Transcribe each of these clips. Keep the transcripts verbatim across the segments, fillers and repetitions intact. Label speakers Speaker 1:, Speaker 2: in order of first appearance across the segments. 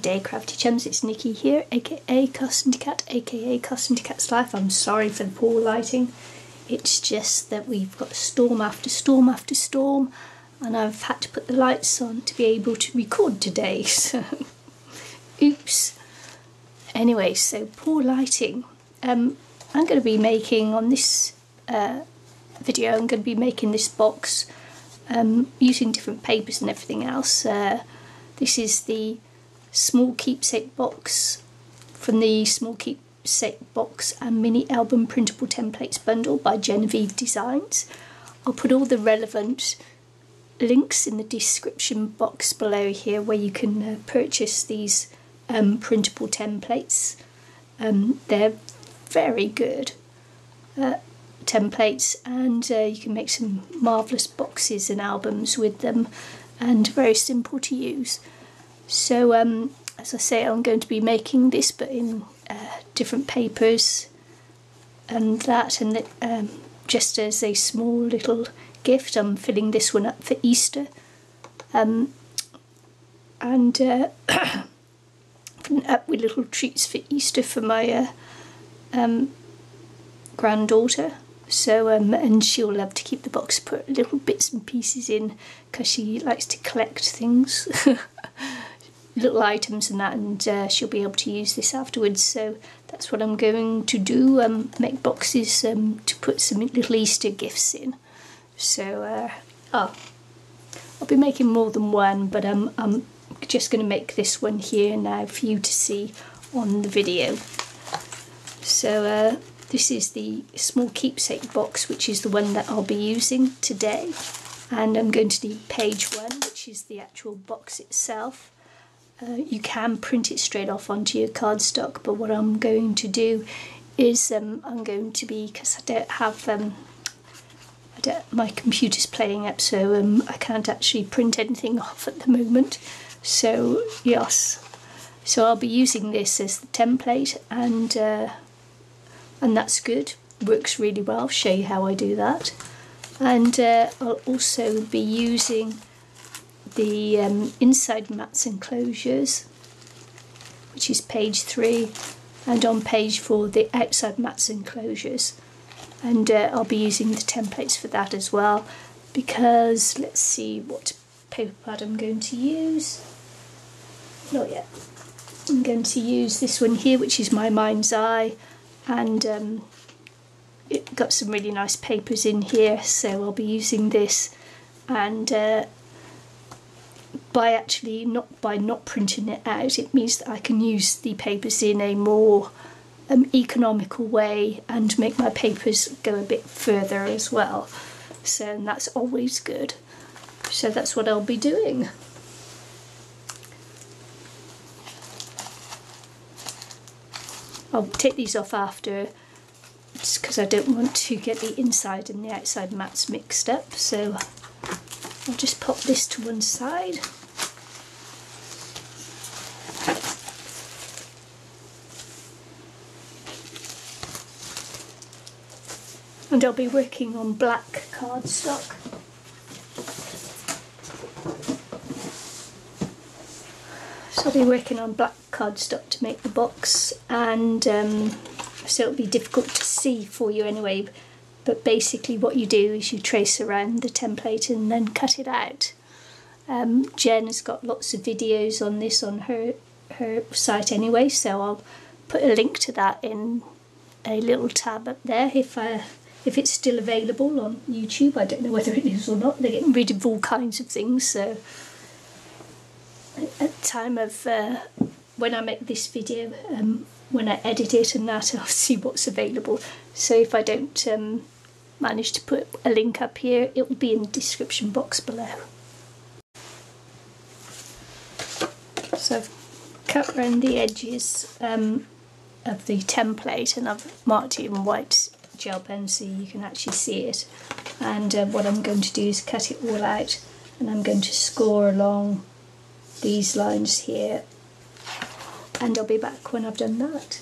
Speaker 1: day, crafty chums. It's Nikki here, aka Custom to Cat, aka Custom to Cat's Life. I'm sorry for the poor lighting. It's just that we've got storm after storm after storm, and I've had to put the lights on to be able to record today, so oops. Anyway, so poor lighting. Um, I'm going to be making, on this uh, video, I'm going to be making this box um, using different papers and everything else. Uh, this is the small keepsake box from the small keepsake box and mini album printable templates bundle by Jenofeve Designs. I'll put all the relevant links in the description box below here where you can uh, purchase these um, printable templates. Um, they're very good uh, templates, and uh, you can make some marvellous boxes and albums with them, and very simple to use. So um, as I say, I'm going to be making this but in uh, different papers and that, and um, just as a small little gift, I'm filling this one up for Easter, um, and uh, filling up with little treats for Easter for my uh, um, granddaughter. So um, and she'll love to keep the box, put little bits and pieces in, because she likes to collect things, little items and that, and uh, she'll be able to use this afterwards. So that's what I'm going to do, um, make boxes um, to put some little Easter gifts in. So uh, oh, I'll be making more than one, but um, I'm just going to make this one here now for you to see on the video. So uh, this is the small keepsake box, which is the one that I'll be using today, and I'm going to need page one, which is the actual box itself. Uh, you can print it straight off onto your cardstock, but what I'm going to do is um, I'm going to be, because I don't have um, I don't, my computer's playing up, so um, I can't actually print anything off at the moment. So yes, so I'll be using this as the template, and uh, and that's good, works really well. I'll show you how I do that. And uh, I'll also be using the um, inside mats enclosures, which is page three, and on page four the outside mats enclosures, and uh, I'll be using the templates for that as well, because let's see what paper pad I'm going to use. Not yet. I'm going to use this one here, which is my Mind's Eye, and um, it got some really nice papers in here, so I'll be using this. And uh, by actually not by not printing it out, it means that I can use the papers in a more um, economical way and make my papers go a bit further as well. So and that's always good. So that's what I'll be doing. I'll take these off after, just because I don't want to get the inside and the outside mats mixed up. So I'll just pop this to one side. And I'll be working on black cardstock. So I'll be working on black cardstock to make the box, and um, so it'll be difficult to see for you anyway, but basically what you do is you trace around the template and then cut it out. Um, Jen has got lots of videos on this on her, her site anyway, so I'll put a link to that in a little tab up there if, I, if it's still available on YouTube. I don't know whether it is or not. They're getting rid of all kinds of things, so at the time of uh, when I make this video, um, when I edit it and that, I'll see what's available. So if I don't um, manage to put a link up here, it will be in the description box below. So I've cut around the edges um, of the template, and I've marked it in white gel pen so you can actually see it. And uh, what I'm going to do is cut it all out, and I'm going to score along these lines here, and I'll be back when I've done that.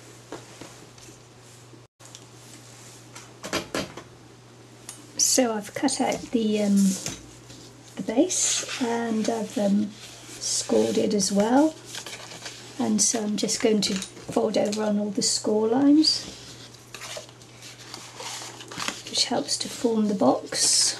Speaker 1: So I've cut out the um, the base, and I've um, scored it as well, and so I'm just going to fold over on all the score lines, which helps to form the box.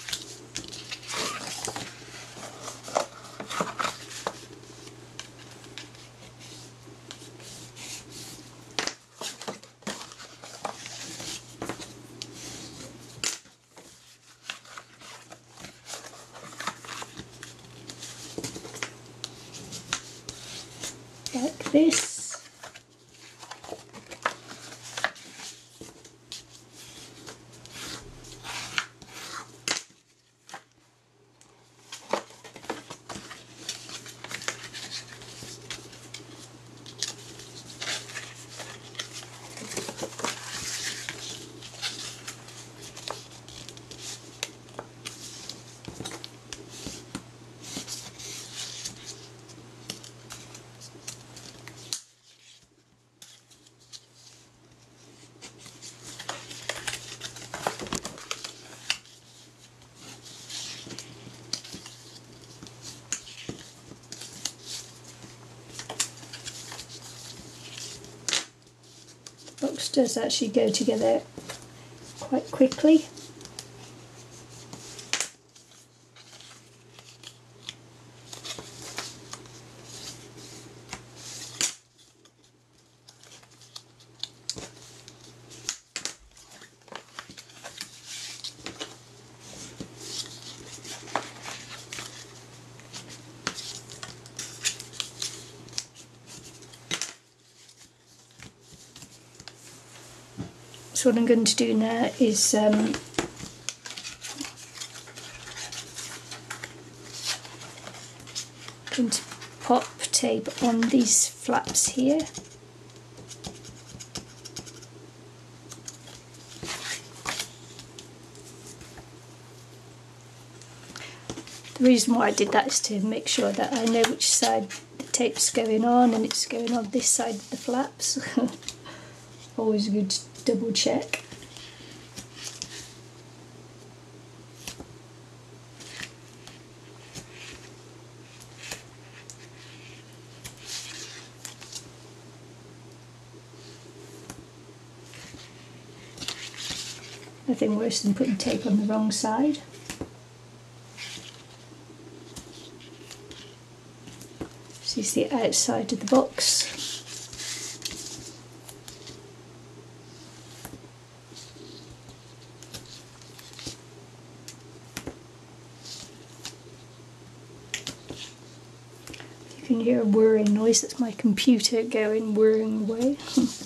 Speaker 1: Like this. Box does actually go together quite quickly. So what I'm going to do now is um, going to pop tape on these flaps here. The reason why I did that is to make sure that I know which side the tape's going on, and it's going on this side of the flaps. Always good to double check. Nothing worse than putting tape on the wrong side. This is the outside of the box. You can hear a whirring noise, that's my computer going whirring away.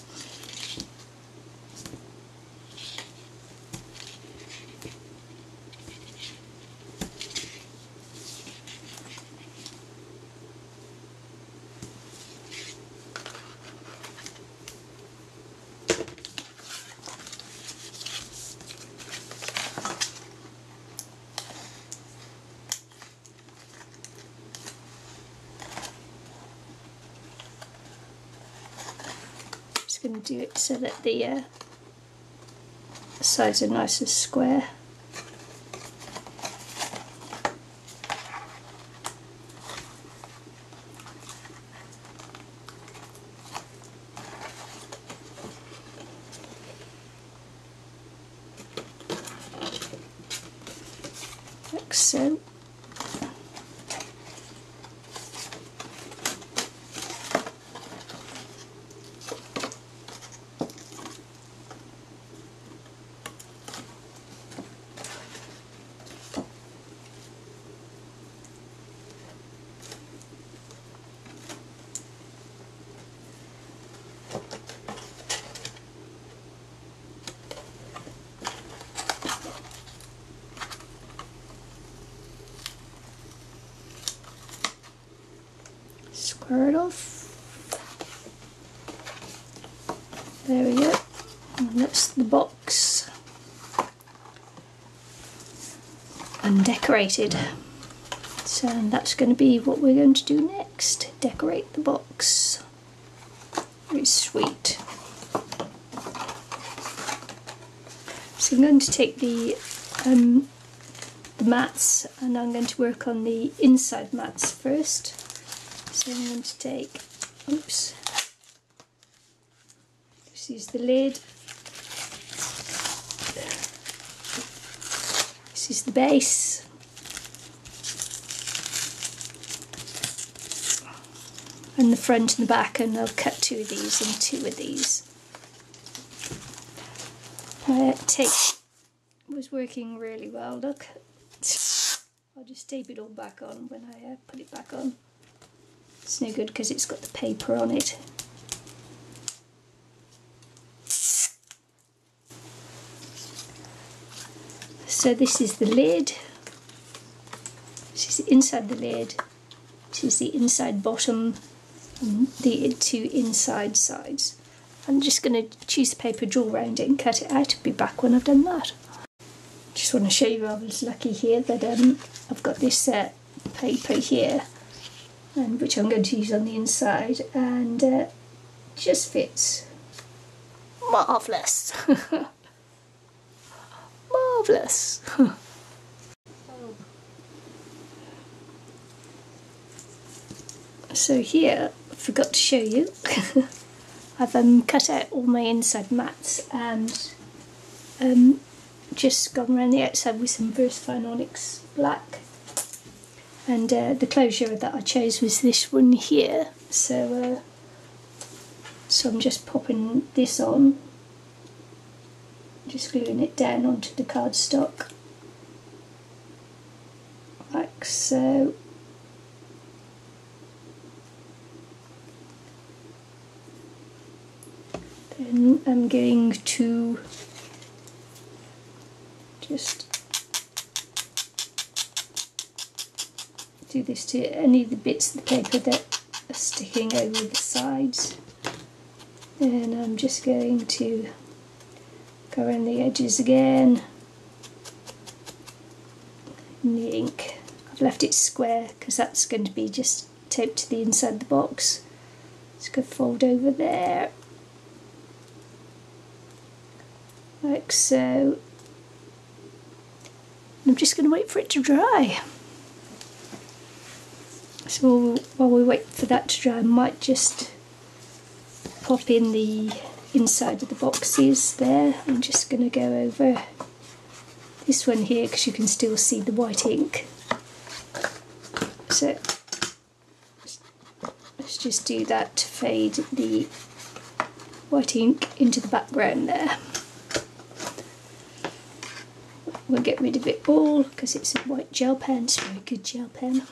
Speaker 1: Going to do it so that the uh, sides are nice and square. Like so. Square it off. There we go. And that's the box undecorated. So that's going to be what we're going to do next. Decorate the box. Very sweet. So I'm going to take the um, the mats, and I'm going to work on the inside mats first. So I'm going to take Oops. This is the lid. This is the base. And the front and the back, and I'll cut two of these and two of these. Uh, tape was working really well, look. I'll just tape it all back on when I uh, put it back on. It's no good because it's got the paper on it. So this is the lid. This is the inside the lid. This is the inside bottom and the two inside sides. I'm just going to choose the paper, draw around it and cut it out. I'll be back when I've done that. Just want to show you I was lucky here that um, I've got this uh, paper here, and which I'm going to use on the inside, and uh, just fits. Marvellous! Marvellous! So here, I forgot to show you, I've um, cut out all my inside mats and um, just gone around the outside with some Versafine Onyx black, and uh, the closure that I chose was this one here, so uh, so I'm just popping this on, just gluing it down onto the cardstock like so. Then I'm going to just do this to any of the bits of the paper that are sticking over the sides, and I'm just going to go around the edges again. And the ink, I've left it square because that's going to be just taped to the inside of the box. Just go fold over there like so. I'm just going to wait for it to dry. So while we wait for that to dry, I might just pop in the inside of the boxes there. I'm just going to go over this one here because you can still see the white ink. So let's just do that to fade the white ink into the background there. We'll get rid of it all because it's a white gel pen. It's a very good gel pen.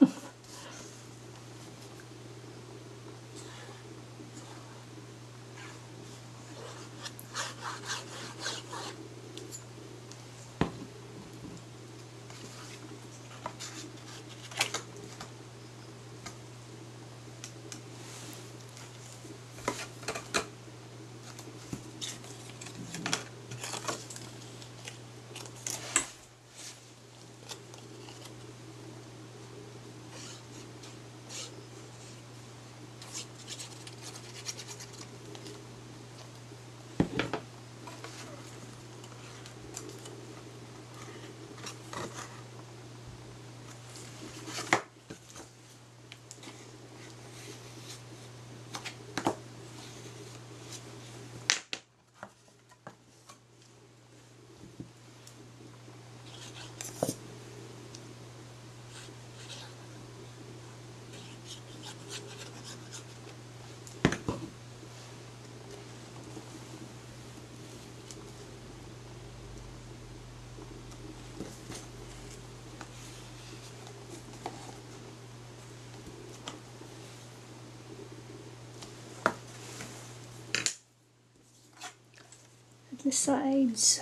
Speaker 1: The sides.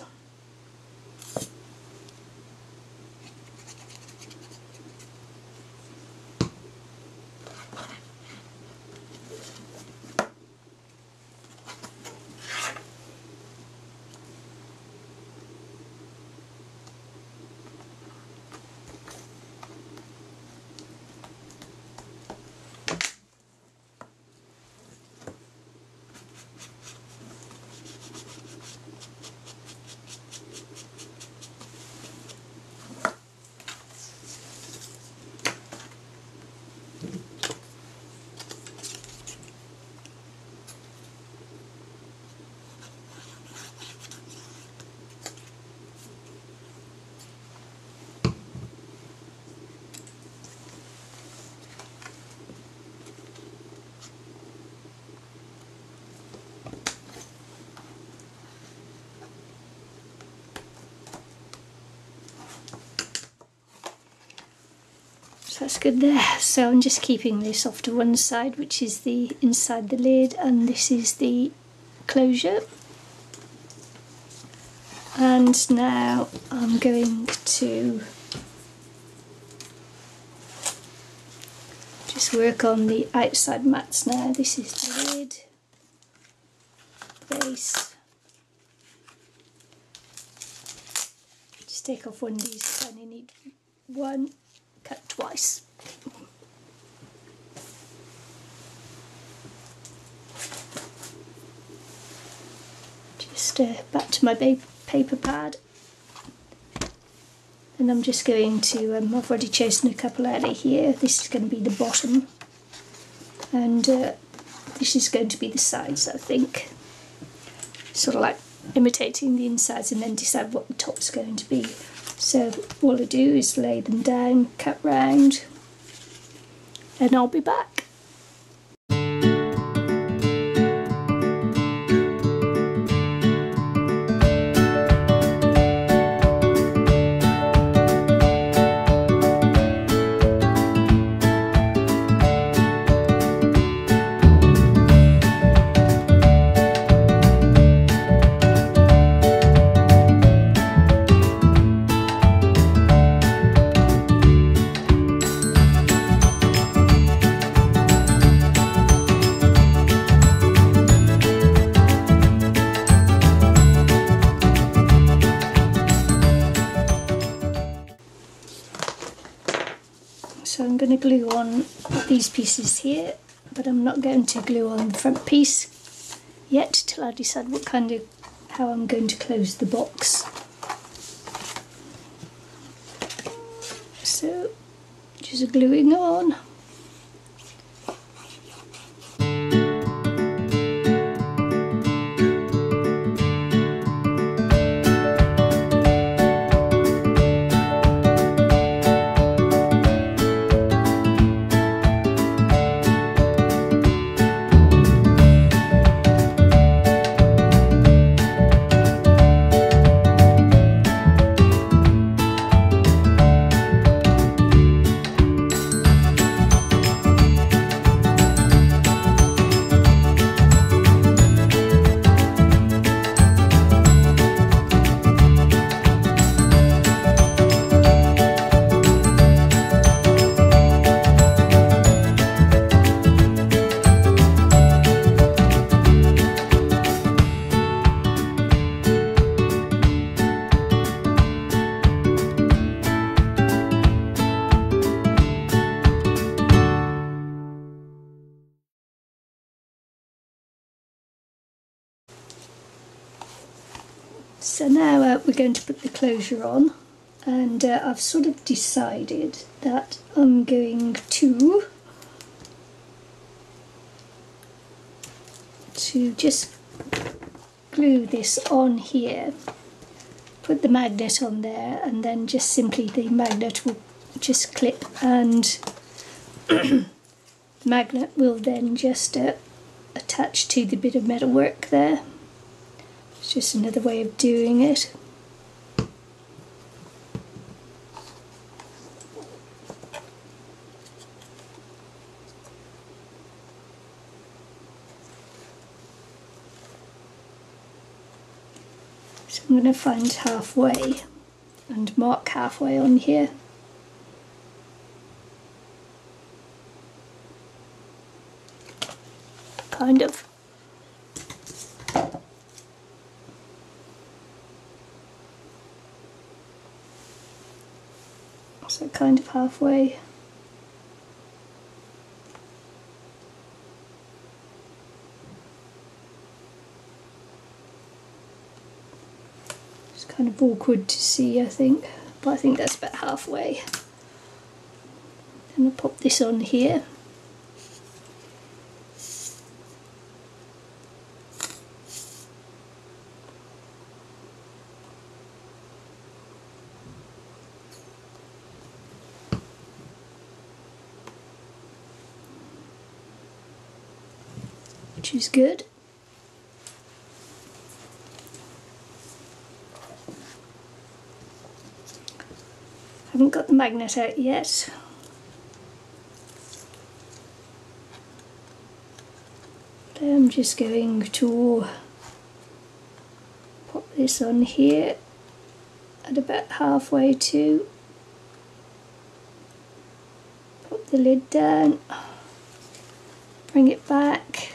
Speaker 1: So that's good there. So I'm just keeping this off to one side, which is the inside the lid, and this is the closure. And now I'm going to just work on the outside mats now. This is the lid, base. Just take off one of these, I only need one, cut twice. Just uh, back to my baby. Paper pad, and I'm just going to, um, I've already chosen a couple out of here. This is going to be the bottom, and uh, this is going to be the sides, I think. Sort of like imitating the insides and then decide what the top's going to be. So all I do is lay them down, cut round, and I'll be back. So I'm going to glue on these pieces here, but I'm not going to glue on the front piece yet till I decide what kind of, how I'm going to close the box. So just gluing on. So now uh, we're going to put the closure on, and uh, I've sort of decided that I'm going to to just glue this on here, put the magnet on there, and then just simply the magnet will just clip, and the magnet will then just uh, attach to the bit of metalwork there. It's just another way of doing it. So I'm going to find halfway and mark halfway on here. Kind of. So kind of halfway. It's kind of awkward to see, I think, but I think that's about halfway. Then I'll pop this on here. Which is good. Haven't got the magnet out yet. I'm just going to pop this on here at about halfway to, pop the lid down, bring it back,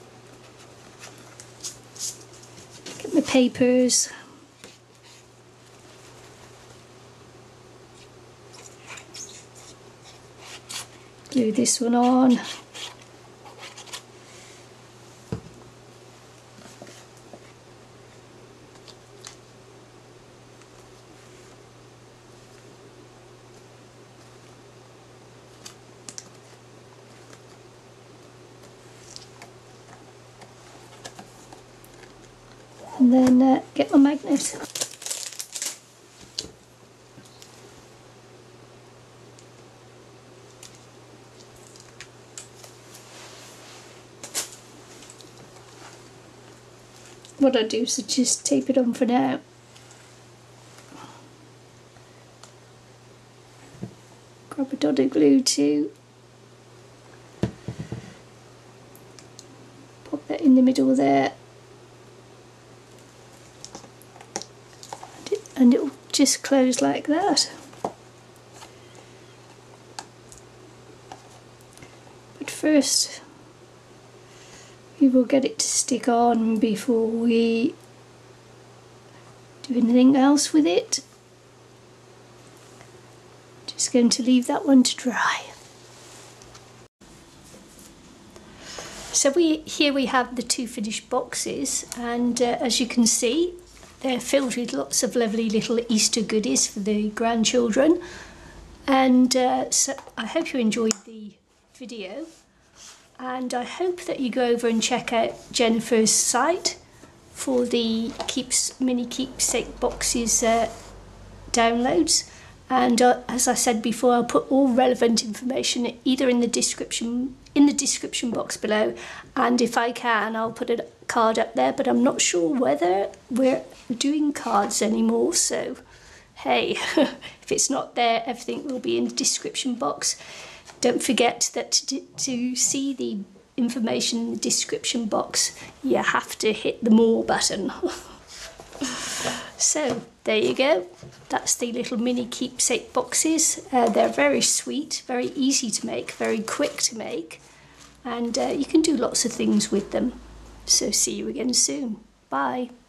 Speaker 1: get my papers, glue this one on. And then uh, get my magnet. What I do is I just tape it on for now. Grab a dot of glue too. Pop that in the middle there. And it'll just close like that. But first we will get it to stick on before we do anything else with it. Just going to leave that one to dry. So we here we have the two finished boxes, and uh, as you can see, they're filled with lots of lovely little Easter goodies for the grandchildren. And uh, so I hope you enjoyed the video, and I hope that you go over and check out Jennifer's site for the keeps mini keepsake boxes uh, downloads. And uh, as I said before, I'll put all relevant information either in the description in the description box below, and if I can I'll put a card up there, but I'm not sure whether we're doing cards anymore, so hey, if it's not there, everything will be in the description box. Don't forget that to, to see the information in the description box you have to hit the more button. So there you go, that's the little mini keepsake boxes. Uh, they're very sweet, very easy to make, very quick to make, and uh, you can do lots of things with them. So see you again soon. Bye.